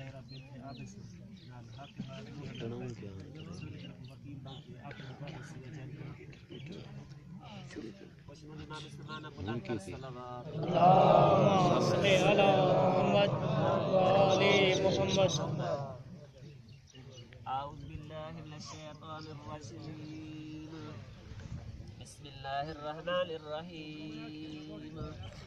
बिस्मिल्लाहिर्रहमानिर्रहीम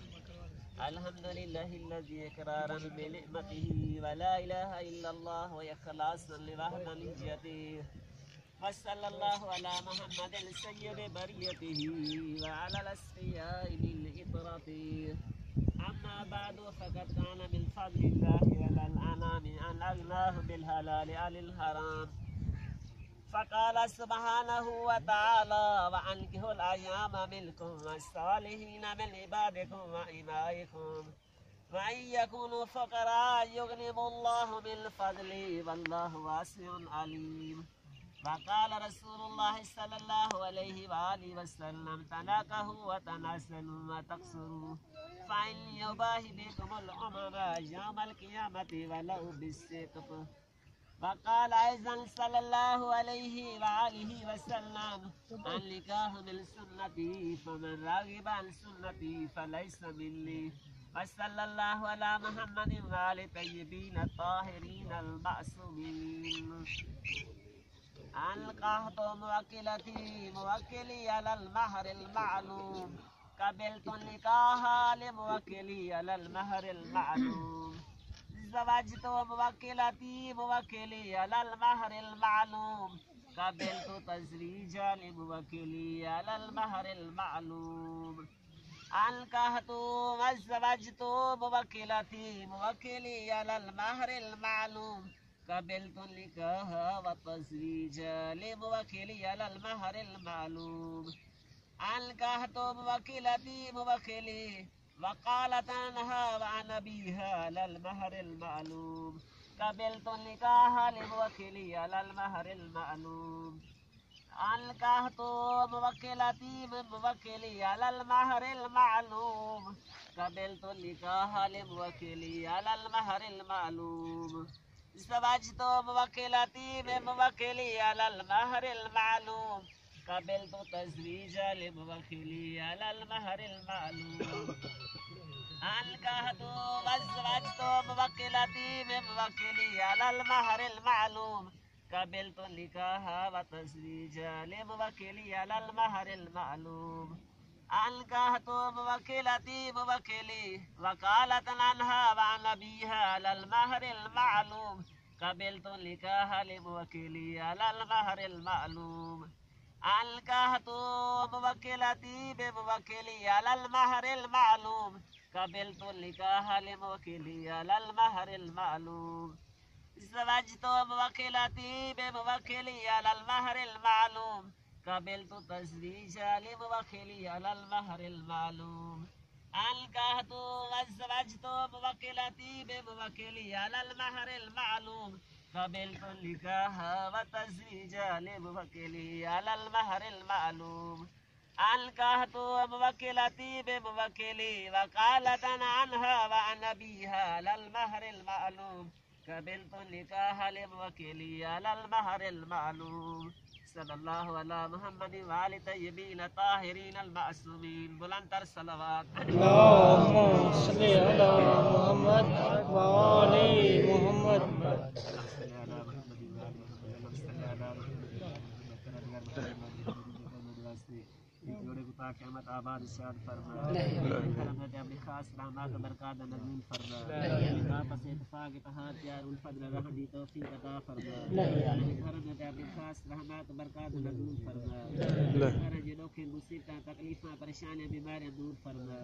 अल्हम्दुलिल्लाहिल्लज़ी इक़रारन बिनिअमतिही व ला इलाहा इल्लल्लाह व इख़लासन लिवहदानियतिही व सल्लल्लाहु अला मुहम्मदिन सय्यिदि बरियतिही व अलल अस्फ़ियाइ बिल इतरतिही अम्मा बअदु फ़क़द कान मिन फ़ज़लिल्लाहि अलल अनामि अन अग़नाहु बिल हलालि अनिल हराम फ़क़ाल सुब्हानहु व तआला व अनकिहुल अय्याम मिनकुम वस्सालिहीन मिन इबादिकुम व इमाइकुम व इन यकूनु फ़क़रा युग़निहुमुल्लाहु मिन फ़ज़लिही वल्लाहु वासिउन अलीम व क़ाल रसूलुल्लाहि सल्लल्लाहु अलैहि व आलिहि वसल्लम तनाकहु व तनासलू व तक़सुरू फ़इन युबाहि बिकुमुल उममा यौमल क़ियामति वलौ बिस्सिक़्फ़ वक़ाल अयज़न सल्लल्लाहु अलैहि व आलिहि वसल्लम अन-निकाह मिन सुन्नती फमन राग़िब अन सुन्नती फ़लैस मिन्नी व सल्लल्लाहु अला मुहम्मदिन व आलि तय्यिबीन अत-ताहिरीन अल-मअसूमीन अल्क़ाहतु मुवक्किलती मुवक्किली अलल महरिल मालूम क़बिलतु निकाह लिमुवक्किली अलल महरिल मालूम ज़वजतु मुवक्किलती मुवक्किली अलल महरिल मालूम क़बिलतु तज़वीजा लिमुवक्किली अलल महरिल मालूम अनकाहतु वज़वजतु मुवक्किलती मुवक्किली अलल महरिल मालूम क़बिलतु निकाह व तज़वीजा लिमुवक्किली अलल महरिल मालूम अनकाहतु मुवक्किलती मुवक्किली वक़ालत अन्हा व अन अबीहा अलल महरिल मालूम क़बिलतु निकाह लिमुवक्किली अलल महरिल मालूम अनकाहतु मुवक्किलती मुवक्किली अलल महरिल मालूम क़बिलतु निकाह लिमुवक्किली अलल महरिल मालूम ज़वजतु मुवक्किलती मुवक्किली अलल महरिल मालूम क़बिलतु तज़वीजा लिमुवक्किली अलल महरिल मालूम अनकाहतु वज़वजतु मुवक्किलती मुवक्किली अलल महरिल मालूम क़बिलतु निकाह व तज़वीजा लिमुवक्किली अलल महरिल मालूम अनकाहतु मुवक्किलती मुवक्किली वक़ालत अन्हा व अन अबीहा अलल महरिल मालूम क़बिलतु निकाह लिमुवक्किली अलल महरिल मालूम अनकाहतु मुवक्किलती मुवक्किली अलल महरिल मालूम क़बिलतु निकाह लिमुवक्किली अलल महरिल मालूम ज़वजतु मुवक्किलती मुवक्किली अलल महरिल मालूम क़बिलतु तज़वीजा लिमुवक्किली अलल महरिल मालूम अनकाहतु वज़वजतु मुवक्किलती मुवक्किली अलल महरिल मालूम क़बिलतु निकाह व तज़वीजा लिमुवक्किली अलल महरिल मालूम अनकाहतु मुवक्किलती मुवक्किली वक़ालत अन्हा व अन अबीहा अलल महरिल मालूम क़बिलतु निकाह लिमुवक्किली अलल महरिल मालूम सल्लल्लाहु अला मुहम्मदिन व आलि तय्यिबीन ताहिरीन अल-मअसूमीन बुलंदतर सलावत अल्लाहुम्मा सल्लि अला मुहम्मद व आलि मुहम्मद क़यामत आबाद शाद फरमा रहमत अपनी खास रहमत बरकत नज़ील फरमा आपस इत्तेफाक इत्तेहाद प्यार उल्फत रहमत तौफीक अता फरमा रहमत अपनी खास रहमत बरकत नज़ील फरमा हर जिनों की मुसीबत तकलीफें परेशानियां बीमारियां दूर फरमा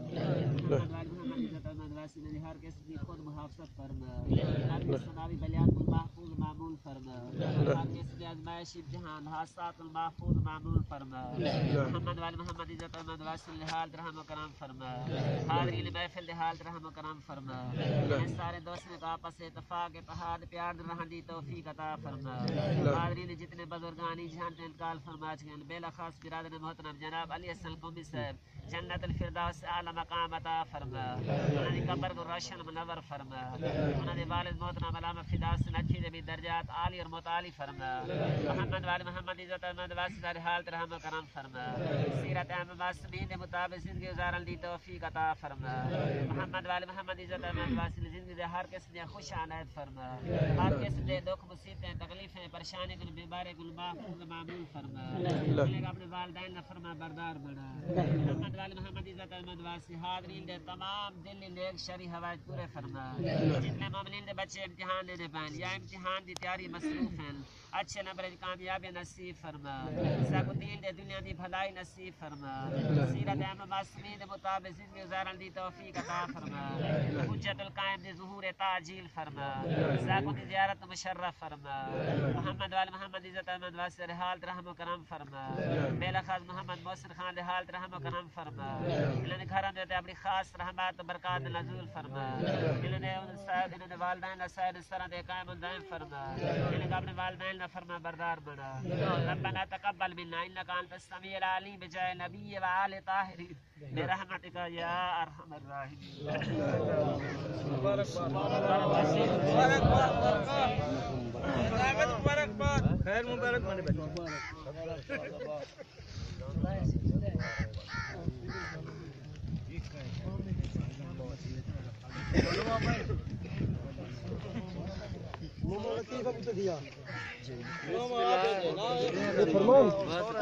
मोहम्मद वाली मोहम्मद इज्जत अहमद वासी ने हर किसी की खुद मुहाफ़त फरमा हर समावी बलियात महफूज मामूल फरमा। आगे से आजमाइश इम्तिहान हादसातुल महफूज मामूल फरमा। मोहम्मद वाले मोहम्मद इज्जत अहमद वासिल हाल रहम व करम फरमा। हाज़रीन महफिल हाल रहम व करम फरमा। सारे दोस्तों का आपस में इत्तेफाक इत्तेहाद प्यार रहने तौफीक अता फरमा। हाज़रीन जितने बुजुर्गानी जहां इंतकाल फरमा चुके हैं बेला खास बिरादर मोहतरम जनाब अली हसन कौमी साहब जन्नतुल फिरदौस आला मकाम अता फरमा। उन्होंने कब्र को रोशन मुनव्वर फरमा। उन्होंने वालिद मोहतरम अल्लामा फिदास नथी भी दर्जात आली और मुताली फरमा। मोहम्मद वाले मोहम्मद इज्जत अहमद वासिल हाल रहम व करम फरमा। सीरत अहमद वासिल के मुताबिक जिंदगी गुजारने दी तौफीक अता फरमा। मोहम्मद वाले मोहम्मद इज्जत अहमद वासिल जिंदगी दे हर किस्म दे खुश आनायत फरमा। हर किस्म दे दुख मुसीबतें तकलीफें परेशानी कुल बीमारी कुल महफूज मामूल फरमा। अपने वालिदैन ने फरमा बरदार बना। मोहम्मद वाले मोहम्मद इज्जत अहमद वासिल हाज़रीन दे तमाम दिल नेक शरी हवाइज पूरे फरमा। जितने मोमिनीन दे बच्चे इम्तिहान देने पाए या इम्तिहान की तैयारी मसरूफ हैं अच्छे नंबर कामयाबी नसीब फरमा। सकुद्दीन दे दुनिया की भलाई नसीब फरमा। सीरत अहमद मासूमीन दे मुताबिक जिंदगी गुजारने दी तौफीक अता फरमा। हुज्जतुल कायम दे ज़ुहूर ताजील फरमा। सकुद्दी ज़ियारत मुशर्रफ फरमा। मोहम्मद वाले मोहम्मद इज्जत अहमद वासिल हाल रहम व करम फरमा। मेला खास मोहम्मद मोहसिन खान दे हाल रहम व करम फरमा। इन्होंने घर में अपनी खास रहमत बरकत नज़ूल फरमा। इन्होंने वालिदैन साइड इस तरह दे कायम दायम फरमा। इन्हें अपने वालिदैन ना फरमा बरदार बना। रब्बना तक़ब्बल मिन्ना इन्नका अंतस समीउल अलीम बिजाय नबी व आले ताहिरीन बिरहमतिका या अरहमर राहिमीन। मुबारकबाद खैर मुबारक माने फरमान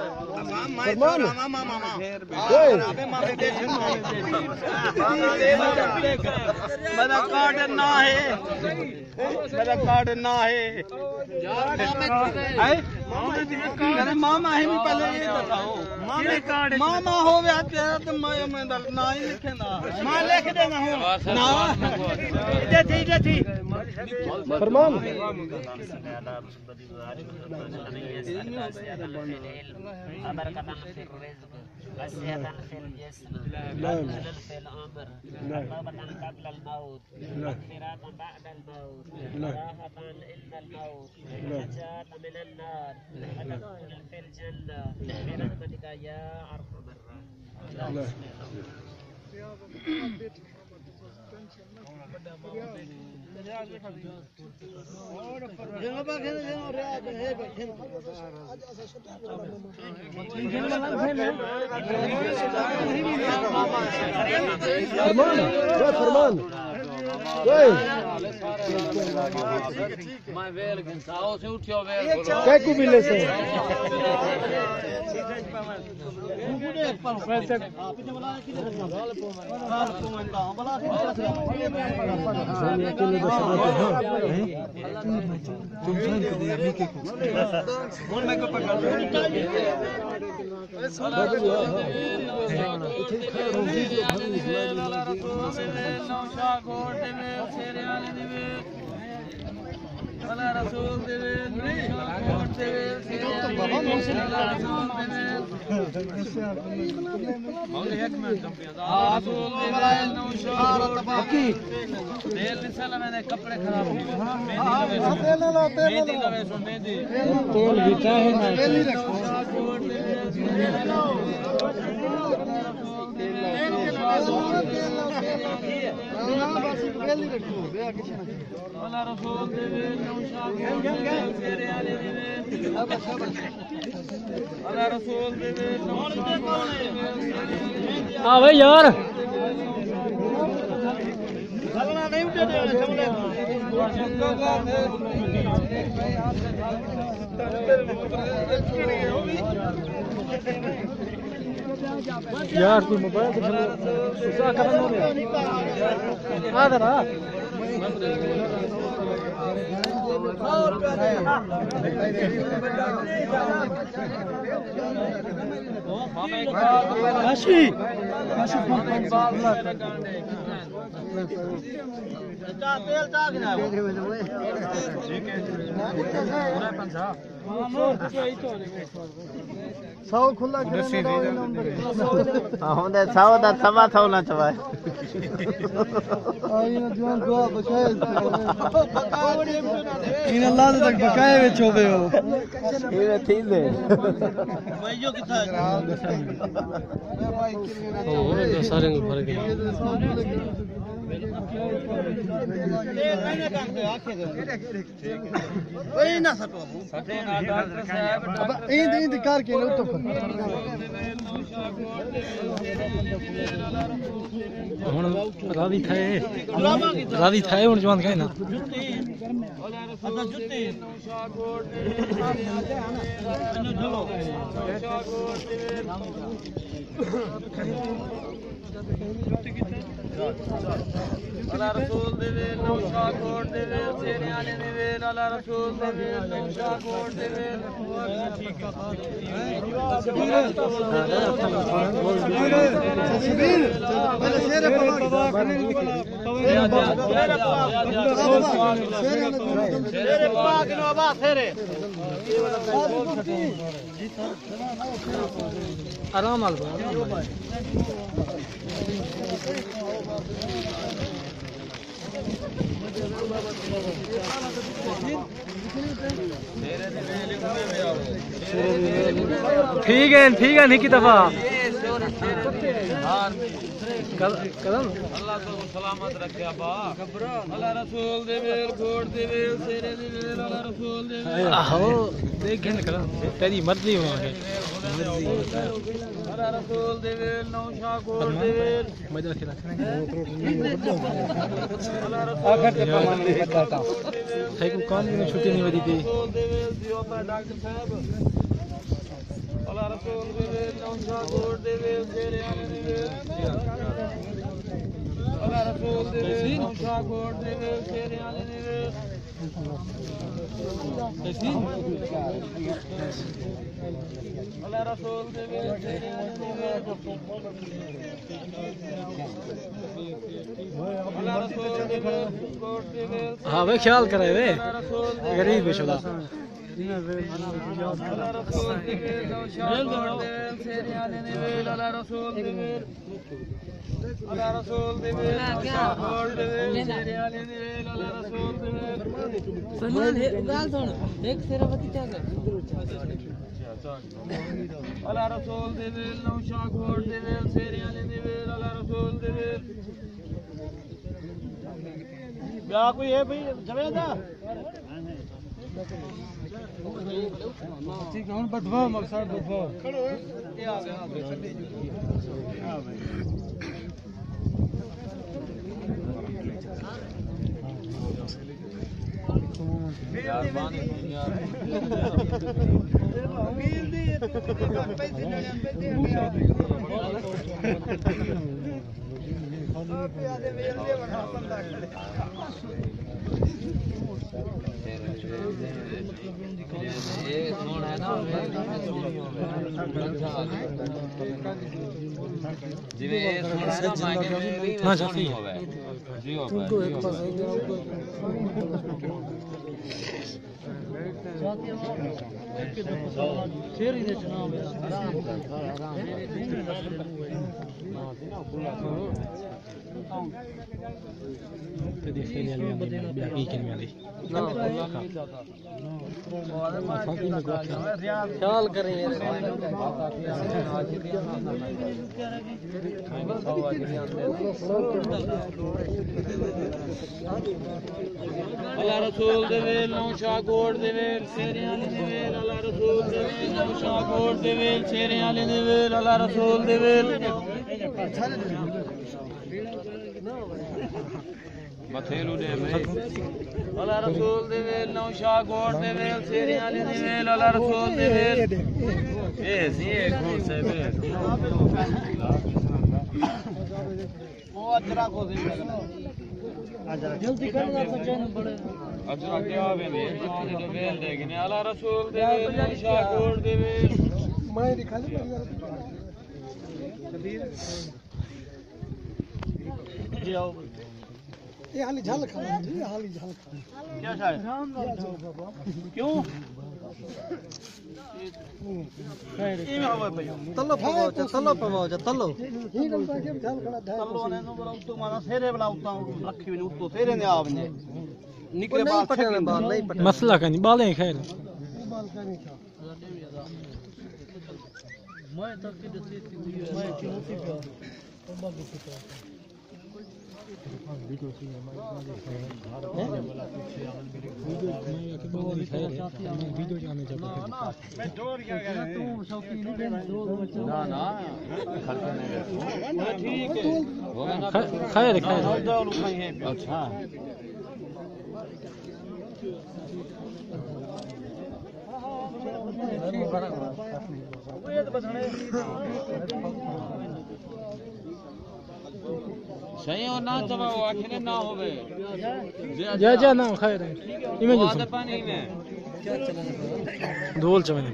मेरा कार्ड ना है मामा है पहले ये बताओ मामा हो गया तो मैं ना ही लिखे ना मां लिख देना हो ना थी फरमान وسعة في الجسم وعملا في الأمر عقابة قبل الموت مغفرة بعد الموت راحة عند الموت نجاة من النار ودخول في الجنة برحمتك يا أرحم फरमान कपड़े खराब तेल भी चाहे हाँ भाई यार यार तू मोबाइल चा तेल चा के ना सौ खुला हमने 100 दा सवा 100 ना चवाए आई ना जवान दुआ बचाए इन अल्लाह तक बकाए विच होवे हो ये थींदे भाई जो किथा भाई और सारे को फर्क है ओए ना सटो सटे ना डॉक्टर साहब अब इंद कर के लो तो हुन रावी थाए हुन जवान कहे ना अच्छा जुत्ते अल्लाह रसूल देवे नौशा कोट देवे तेरे आने देवे अल्लाह रसूल देवे नौशा कोट देवे सबीर पहले शेर पाक नो बा शेरे आराम आल ठीक है निकी दफा कदम अल्लाह तो सलामत रखे अब्बा अल्लाह रसूल दे वेल कोट दे वेल तेरे दे वेल अल्लाह रसूल दे वेल आहो देख ना कदम तेरी मर्जी हो अल्लाह रसूल दे वेल नौशा कोट दे वेल मजा खिला आखिर ते प्रमाण नहीं बताता है को कौन ने छुट्टी नहीं वदी थी दे वेल दियो पर डॉक्टर साहब अल्लाह रसूल दे वेल नौशा कोट दे वेल तेरे आने दे वेल अल्लाह रसूल दे वेल नौशा कोट दे वेल तेरे आने दे वेल अल्लाह रसूल दे वेल तेरे आने दे वेल अल्लाह रसूल दे वेल कोट दे वेल हां वे ख्याल करे वे गरीब बेशुदा अल्लाह रसूल दे वेल नौशा कोट दे वेल तेरे आने दे वेल अल्लाह रसूल दे वेल अल्लाह रसूल दे वेल नौशा कोट दे वेल तेरे आने दे वेल अल्लाह रसूल दे वेल फरमान है गाल सुन एक तेरा बती क्या कर अल्लाह रसूल दे वेल नौशा कोट दे वेल तेरे आने दे वेल अल्लाह रसूल दे वेल क्या कोई है भाई जवेदा ठीक है बदवा मकसद बदवा खड़ो ये आ गया चले हां भाई मील दी पैसे ये कौन है ना जिवे सोना ना मांगे मेरी ना जाती होवे जी हो तुमको एक पास है शेर ही जनाब आराम कदी फेलिया में ब्याकी के में ख्याल करें अल्लाह रसूल दे वेल नौशा कोट दे वेल शेरे आले दे वेल अल्लाह रसूल दे वेल नौशा कोट दे वेल शेरे आले दे वेल अल्लाह रसूल दे वेल बथेलू दे में अल्लाह रसूल दे वेल नौशा कोट दे वेल शेरे आले दे वेल अल्लाह रसूल दे वेल ए सी घोड़ से बे वो अजरा को दे जल्दी करना सच्चाई बड़े अजरा क्या वे में जो वेल देखने अल्लाह रसूल दे वेल नौशा कोट दे वेल मैं दिखा दे कबीर जी आओ ये हाली झल खा जी हाली झल खा क्या शायद क्यों ये में हवा पे तल्लो पवाओ जा तल्लो ही गल पे के झल खड़ा था तल्लो ने नो बोला तो माना सेरे वाला उता रखी ने उतो सेरे ने आवने निकले बाल पटे बाल नहीं पटे मसला का नहीं बाल है खैर बाल का नहीं था मैं तक के दसी मैं क्यों थी तो बाकी थी वीडियो सी है वीडियो जाने जब मैं जोर क्या कह रहा तू शौकी नहीं ना खर्चा नहीं ठीक है खैर अच्छा सही हो ना तब आखिर ना होवे जा ना खैर इमेज आधे पानी में क्या चलने धोल चमने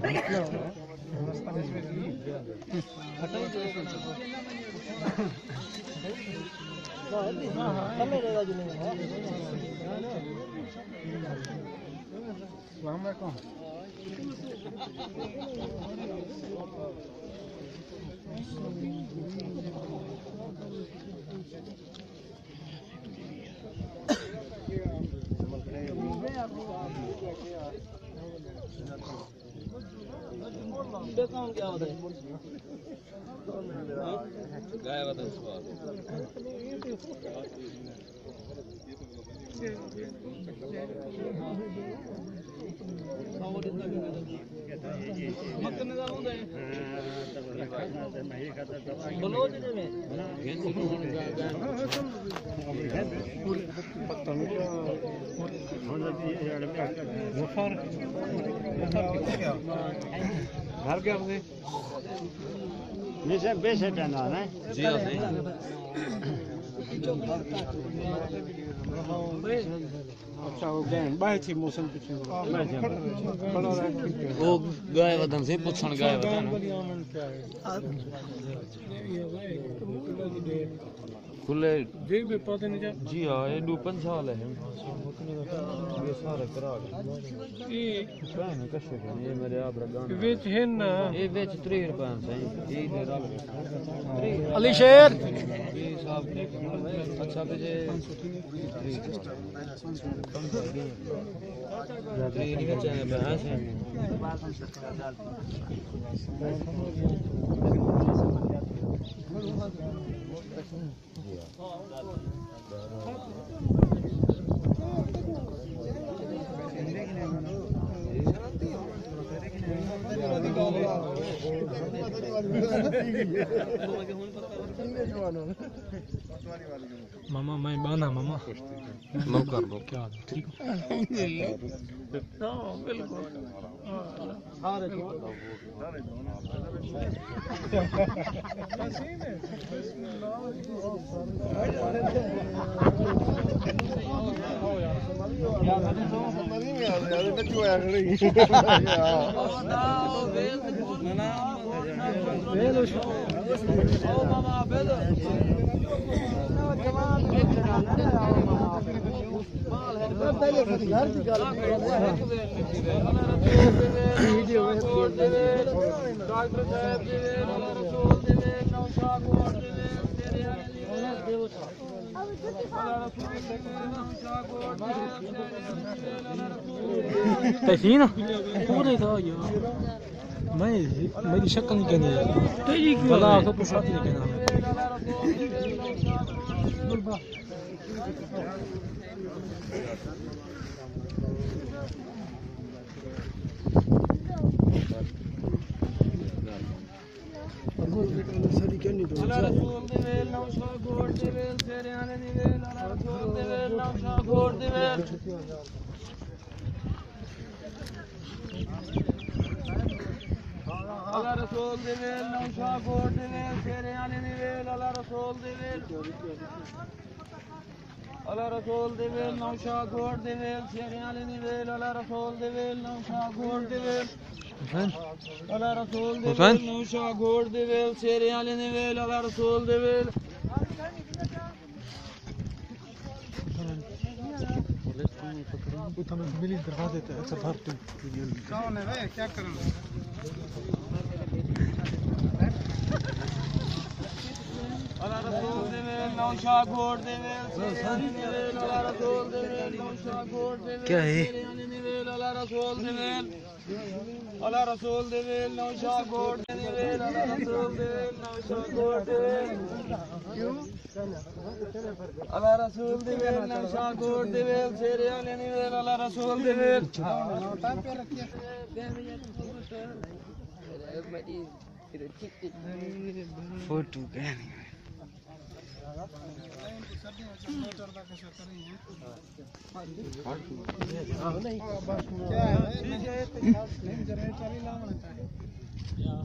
कौन क्या होता है गाय होता है स्वाद मत करने वाला होता है बोलो जी में घर के अपने नीचे बेचे टना है जी अच्छा हो गए बाहर थी मौसम पीछे वो गाय वदन से पुछण गाय वदन क्या है खुले जी भी पता नहीं जी हां ये 2-5 साल है ये सारे करा ये बहन कैसे ये मेरे आप रगान वेच है ना ये वेच 3 रुपए से ये दे रहा अली शेर ये साहब अच्छा बेजे ये नहीं चाहिए बहन से मामा मैं बाना मामा लो कर लो क्या ठीक हां बिल्कुल सारे तैसीन पूरे था यार मैं मेरी शक्ल नहीं कहनी है तेरी क्यों भला तो साथ नहीं कहना Allah Rasul devel, Navşa Gor devel, Sereyane devel, Allah Rasul devel. Allah Rasul devel, Navşa Gor devel, Sereyane devel, Allah Rasul devel, Navşa Gor devel. Allah Rasul devel, Navşa Gor devel, Sereyane devel, Allah Rasul devel. उतना में मिली दरवाजे ते अच्छा भर तू कौन है भाई क्या कर रहे अल्लाह रसूल दे मेल नौशा घोड़ दे मेल अल्लाह रसूल दे मेल नौशा घोड़ दे क्या है अल्लाह रसूल दे मेल अल्लाह रसूल दे मेल नौशा घोड़ दे मेल अल्लाह रसूल दे मेल नौशा घोड़ दे क्यों अल्लाह रसूल दे मेल नौशा घोड़ दे मेल शेरे आले ने मेल अल्लाह रसूल दे मेल नौटा पे रखिए फोटो क्या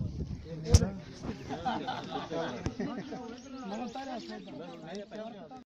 क्या है